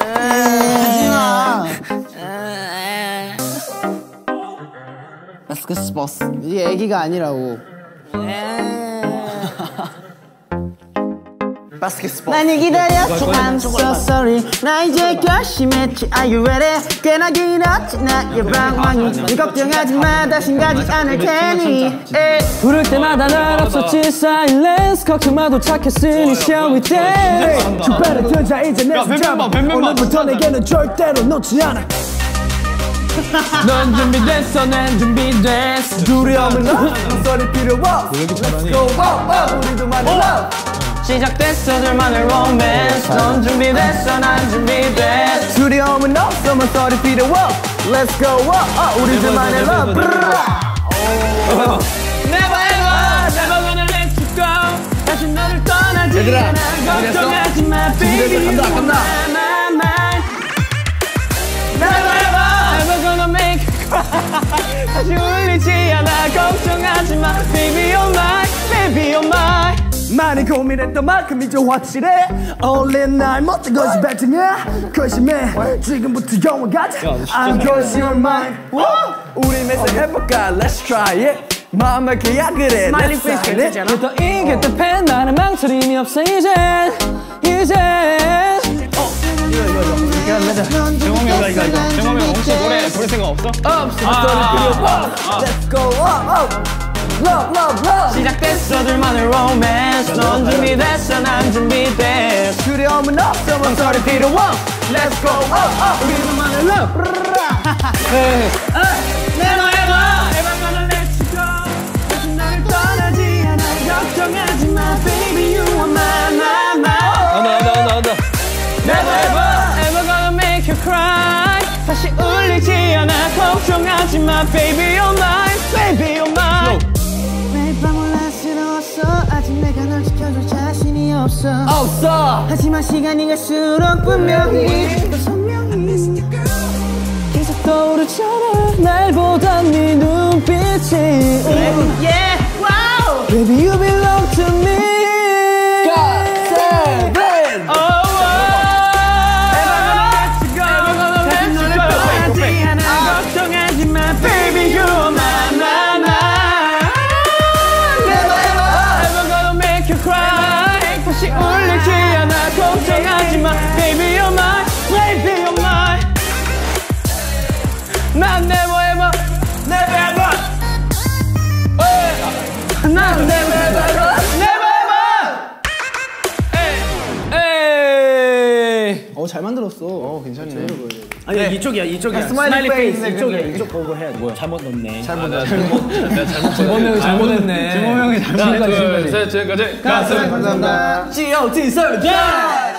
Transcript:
하지마. 바스켓버스. 이게 애기가 아니라고. 많이 기다렸지. I'm so sorry. 나 이제 결심했지. Are you ready? 꽤나 길었지 나의 방황이. 네 걱정하지 마. 다신 가지 않을 테니. 부를 때마다 난 없었지. Silence. 걱정 마도 착했으니 Shall we dance? 주변에 들자 이제 내 손잡아. 오늘부터 내게는 절대로 놓지 않아. 넌 준비됐어 난 준비됐어. 두려움은 없어 소리 필요 없어. Let's go 우리들만의 love. 시작됐어 둘만의 romance. 넌 준비됐어 난 준비됐어. 두려움은 없어 소리 필요 없어. Let's go 우리들만의 love. Never ever never gonna let you go. 다시 너를 떠나지 않아. 걱정하지 마 baby you are my mind. Never ever never gonna make you cry. 다시 울리지 않아. 걱정하지 마 baby you're mine baby you're mine. 많이 고민했던 만큼 이제 확실해. Only 날 못된 것이 뱉으냐. 결심해 지금부터 영원 가자. I'm cause you're mine. 우리 매서 해볼까. Let's try it. 마음을 계약을 해. Let's try it. 더 이길 듯해. 나는 망설임이 없어 이젠. 이거 정범이 형 이거 정범이 형 혹시 노래 부를 생각 없어? Let's go Love, love, love. 시작됐어 둘만의 romance. 넌 준비됐어 난 준비됐어. 두려움은 없어 소리 필요 없어. Let's go 우리들만의 love. Never ever gonna let you go. 다시 너를 떠나지 않아. 걱정하지 마 baby you are mine. Never ever gonna make you cry. 다시 울리지 않아. 걱정하지 마 baby you're mine baby you're mine. 매일 밤 올라스러웠어. 아직 내가 널 지켜줄 자신이 없어. 하지만 시간이 갈수록 분명히 더 선명히 계속 떠오르잖아. 날보다 네 눈빛이 Yeah, wow Baby you belong to me. Baby you're mine, baby you're mine. 난 never ever, never ever. 난 never ever, never ever. 잘 만들었어. 괜찮네. 아니야 이쪽이야. 스마일리 페이스 이쪽이야. 이쪽 보고 해야 돼. 뭐야 잘못 넣네. 정범이 형이 잘못했네. 정범이 형이 잘못했네. 지금까지 감사합니다. G.O.T. 설정.